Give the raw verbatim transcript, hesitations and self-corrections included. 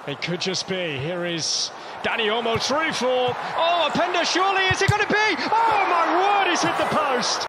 It could just be. Here is Danny almost through for. Oh, Openda, surely is it going to be? Oh!